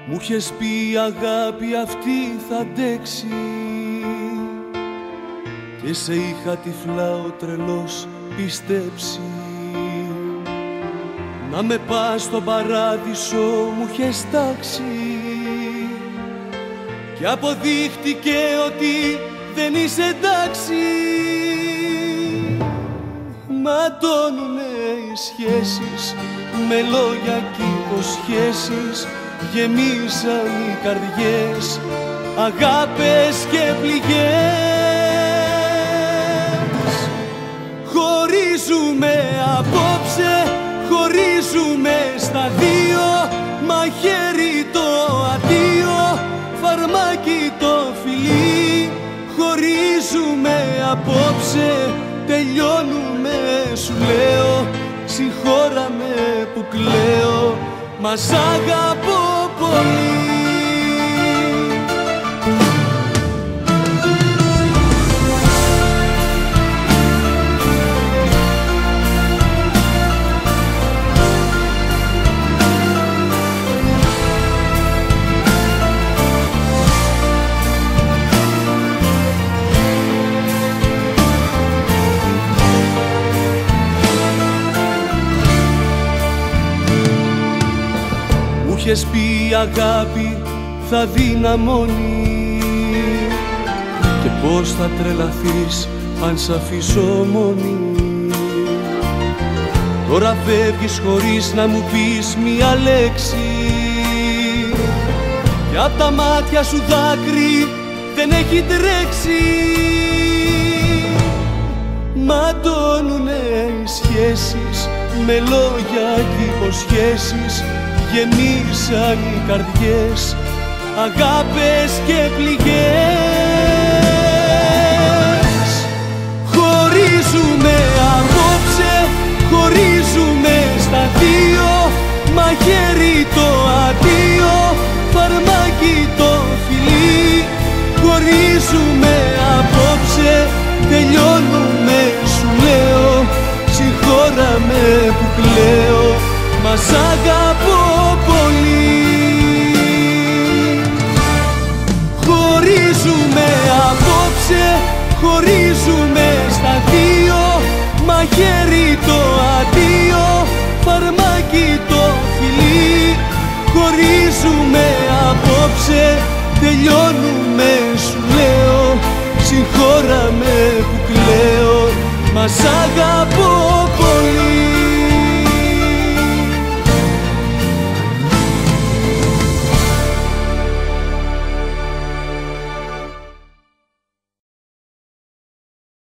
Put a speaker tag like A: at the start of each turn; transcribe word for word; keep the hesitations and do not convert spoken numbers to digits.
A: Μου είχες πει η αγάπη αυτή θα αντέξει και σε είχα τυφλά ο τρελός πιστέψει. Να με πας στον παράδεισο μου είχες τάξει και αποδείχτηκε ότι δεν είσαι εντάξει. Ματώνουνε οι σχέσεις με λόγια κι υποσχέσεις, γεμίσαν οι καρδιές αγάπες και πληγές. Χωρίζουμε απόψε, χωρίζουμε στα δύο, μαχαίρι το αντίο, φαρμάκι το φιλί. Χωρίζουμε απόψε, τελειώνουμε σου λέω, συγχώρα με που κλαίω, μα σ' αγαπώ πολύ. Μου είχες πει η αγάπη θα δυναμώνει και πως θα τρελαθείς αν σ' αφήσω μόνη. Τώρα φεύγεις χωρίς να μου πεις μία λέξη και απ' τα μάτια σου δάκρυ δεν έχει τρέξει. Ματώνουνε οι σχέσεις με λόγια κι υποσχέσεις, γεμίσαν οι καρδιές αγάπες και πληγές. Χωρίζουμε απόψε, χωρίζουμε στα δύο, μαχαίρι το αντίο, φαρμάκι το φιλί. Χωρίζουμε απόψε, τελειώνουμε σου λέω, συγχώρα με που κλαίω, μα σ' αγαπώ πολύ. Χωρίζουμε απόψε, χωρίζουμε στα δύο, μαχαίρι το αντίο, φαρμάκι το φιλί. Χωρίζουμε απόψε, τελειώνουμε σου λέω, συγχώρα με που κλαίω, μα σ' αγαπώ.